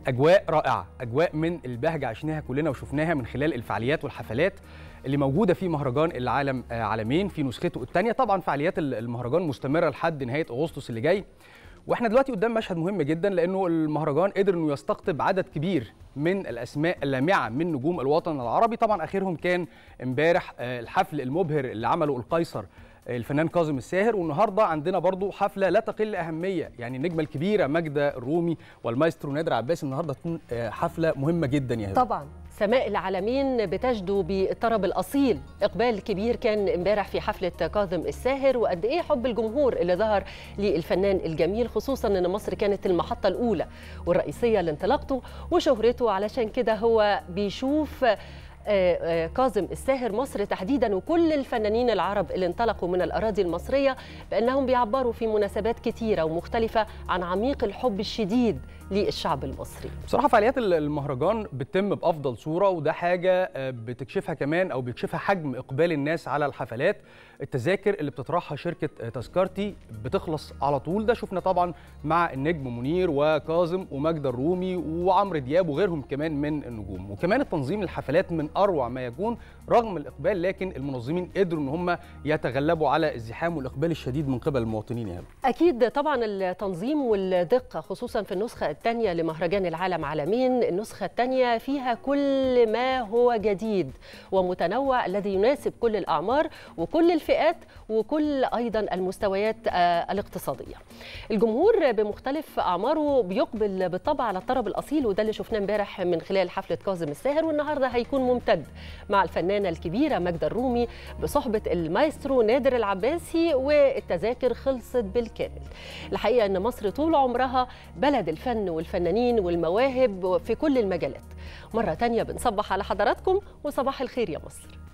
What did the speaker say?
اجواء رائعه، اجواء من البهجه عشناها كلنا وشفناها من خلال الفعاليات والحفلات اللي موجوده في مهرجان العالم عالمين في نسخته الثانيه. طبعا فعاليات المهرجان مستمره لحد نهايه اغسطس اللي جاي، واحنا دلوقتي قدام مشهد مهم جدا، لانه المهرجان قدر انه يستقطب عدد كبير من الاسماء اللامعه من نجوم الوطن العربي. طبعا اخرهم كان امبارح الحفل المبهر اللي عمله القيصر الفنان كاظم الساهر، والنهارده عندنا برضو حفله لا تقل اهميه، يعني النجمه الكبيره ماجدة الرومي والمايسترو نادر عباس. النهارده تكون حفله مهمه جدا يا هبه. طبعا سماء العالمين بتجدو بالطرب الاصيل. اقبال كبير كان امبارح في حفله كاظم الساهر، وقد ايه حب الجمهور اللي ظهر للفنان الجميل، خصوصا ان مصر كانت المحطه الاولى والرئيسيه لانطلاقته وشهرته. علشان كده هو بيشوف كاظم الساهر مصر تحديدا وكل الفنانين العرب اللي انطلقوا من الأراضي المصرية بأنهم بيعبروا في مناسبات كتيرة ومختلفة عن عميق الحب الشديد للشعب المصري. بصراحة فعاليات المهرجان بتتم بأفضل صورة، وده حاجة بتكشفها كمان أو بيكشفها حجم إقبال الناس على الحفلات. التذاكر اللي بتطرحها شركة تذكرتي بتخلص على طول، ده شفنا طبعا مع النجم منير وكاظم وماجدة الرومي وعمرو دياب وغيرهم كمان من النجوم. وكمان التنظيم الحفلات من أروع ما يكون رغم الإقبال، لكن المنظمين قدروا إن هم يتغلبوا على الزحام والإقبال الشديد من قبل المواطنين. يعني أكيد طبعا التنظيم والدقة، خصوصا في النسخة الثانية لمهرجان العالم عالمين. النسخة الثانية فيها كل ما هو جديد ومتنوع الذي يناسب كل الأعمار وكل الفئات وكل أيضا المستويات الاقتصادية. الجمهور بمختلف أعماره بيقبل بالطبع على الطرب الأصيل، وده اللي شفناه امبارح من خلال حفلة كاظم الساهر، والنهارده هيكون ممتد مع الفنانة الكبيرة ماجدة الرومي بصحبة المايسترو نادر العباسي، والتذاكر خلصت بالكامل. الحقيقة أن مصر طول عمرها بلد الفن والفنانين والمواهب في كل المجالات. مرة تانية بنصبح على حضراتكم وصباح الخير يا مصر.